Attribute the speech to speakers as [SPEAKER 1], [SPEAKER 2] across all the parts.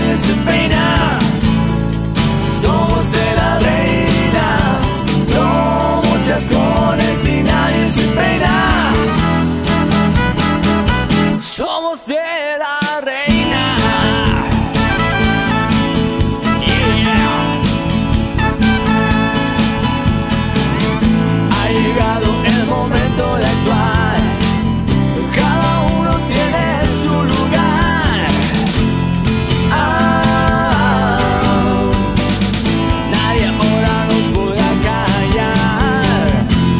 [SPEAKER 1] nadie se peina. Somos de la reina, somos chascones y nadie se peina. Somos de la reina. Ha llegado el momento de actuar. Cada uno tiene su lugar. Nadie ahora nos podrá callar.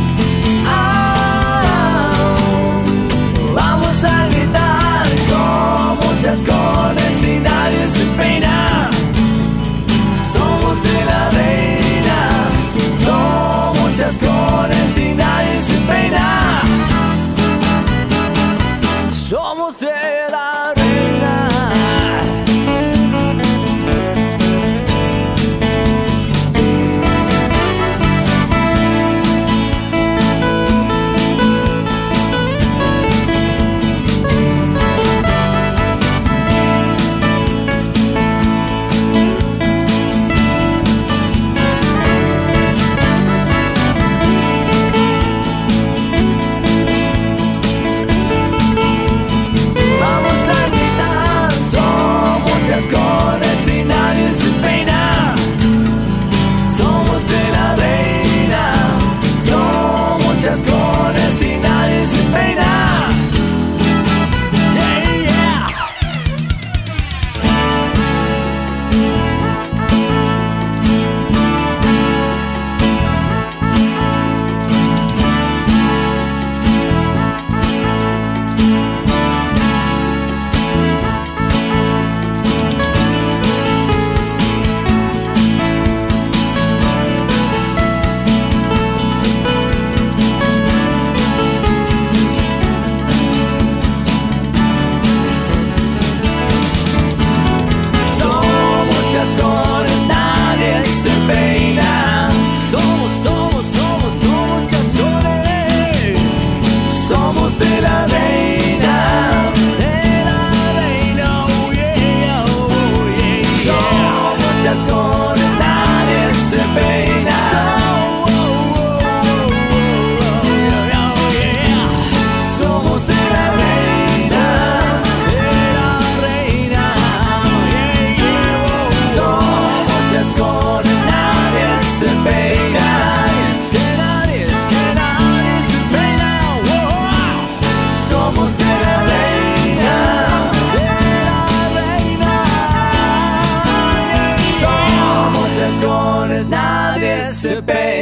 [SPEAKER 1] Vamos a gritar. Somos chascones y nadie se peina. Somos de la reina. Somos chascones y nadie se peina. Somos de la reina. Somos chascones. Somos de la reina. De la reina, oh yeah, oh yeah. Somos chascones, nadie se peina. Somos de la reina. De la reina, yeah, yeah. Somos chascones, nadie se peina. Somos de la reina, somos chascones, nadie se peina.